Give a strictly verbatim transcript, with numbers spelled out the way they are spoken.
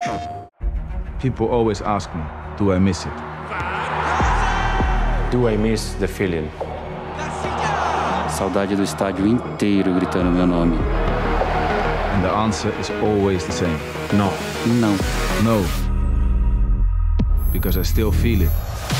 People always ask me, do I miss it? Do I miss the feeling? Saudade do estádio inteiro gritando meu nome. And the answer is always the same. No. Não. No. Because I still feel it.